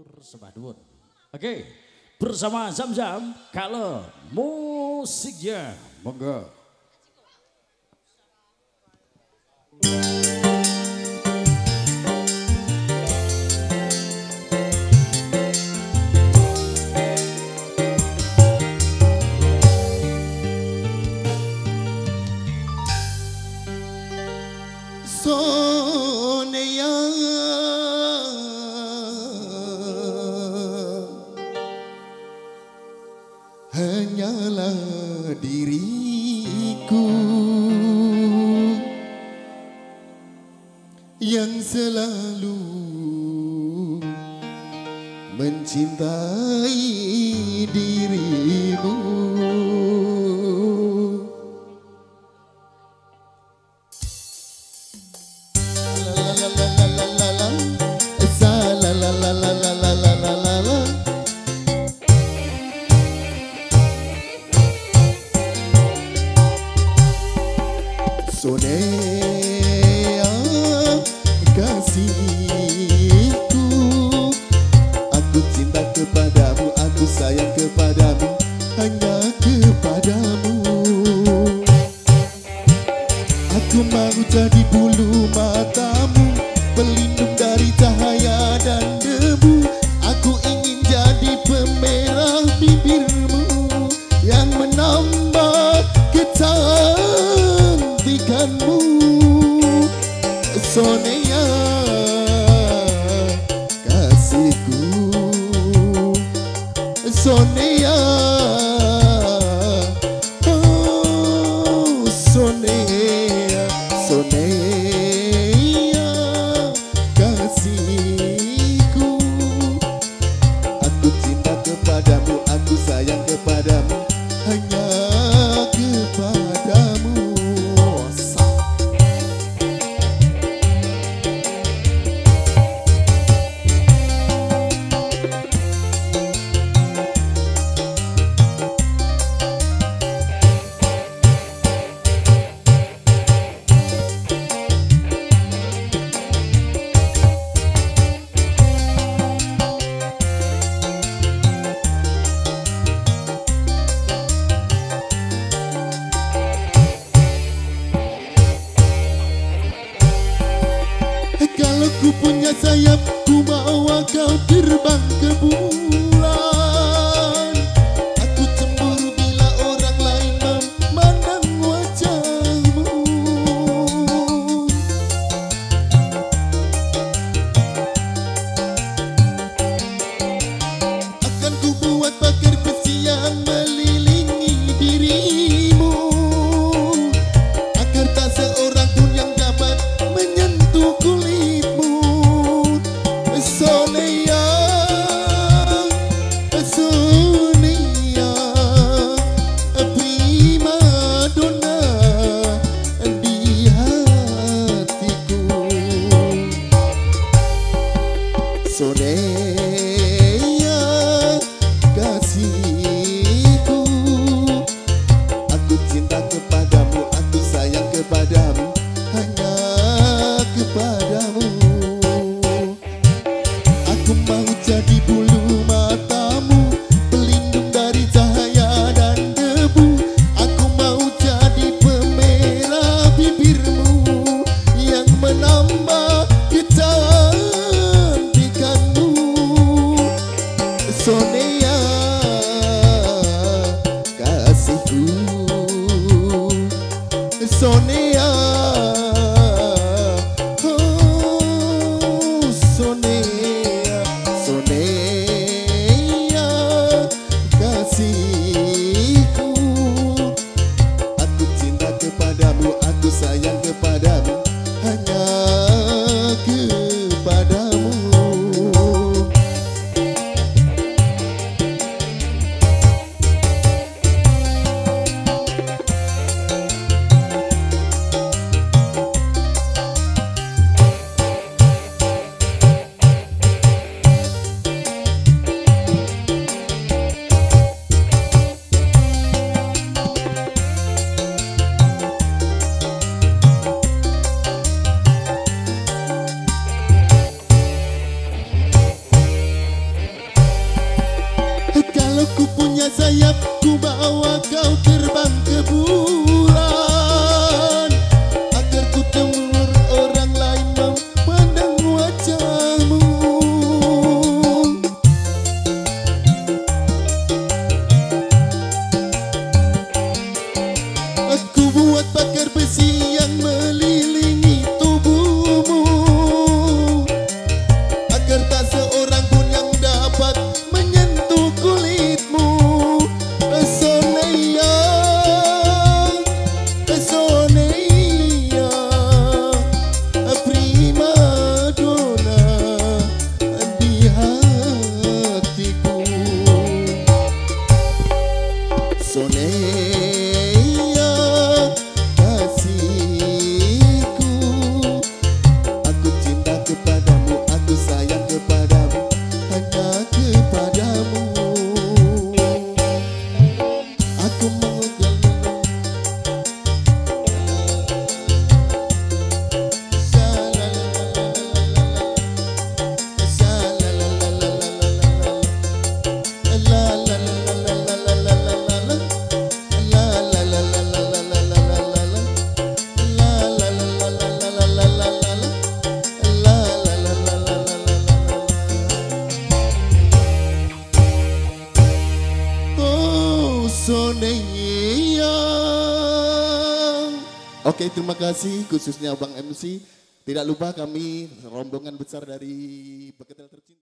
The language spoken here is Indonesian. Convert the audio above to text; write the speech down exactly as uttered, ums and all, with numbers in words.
Matur sembah nuwun. Oke, bersama Zam-Zam kalau musiknya monggo. Soneya hanyalah diriku yang selalu mencintai dirimu. Sonea kasihku, aku cinta kepadamu, aku sayang kepadamu, hanya kepadamu. Aku mau jadi bulu matamu, pelindung dari cahaya dan debu. Aku ingin jadi pemerah bibirmu yang menambah kecantikanmu. Sonea kasihku, Sonea, oh Sonea, Sonea kasihku. Aku cinta kepadamu, aku sayang kepadamu, hanya kepadamu. Kalau ku punya sayap, ku bawa kau terbang ke bulan. Aku cemburu bila orang lain memandang wajahmu. Akan ku buat pagar besi yang melilingi dirimu, agar tak seorang pun yang dapat menyentuh kulitmu. Sonea, Sonea, prima donna di hatiku. Sonea kasihku, aku cinta kepadamu, aku sayang kepadamu, hanya kepadamu. Aku mau jadi bulu matamu, pelindung dari cahaya dan debu. Aku mau jadi pemerah bibirmu yang menambah kecantikanmu. Sonea kasihku, Sonea, oh Sonea, Sonea kasihku. Aku cinta kepadamu, aku sayang kepadamu, hanya kepadamu. Kalau ku punya sayap, ku bawa kau terbang ke bulan, agar ku temur orang lain memandang wajahmu. Aku buat pagar besi yang melilingi tubuhmu, agar tak seorang pun yang dapat menyentuh kulitmu. Soneya, Soneya, prima donna di hatiku. Soneya, kasihku, aku cinta kepadamu, aku sayang kepadamu, hanya kepadamu. Aku mau Soneya. Oke, terima kasih khususnya Bang M C. Tidak lupa kami rombongan besar dari Beketel Tercinta.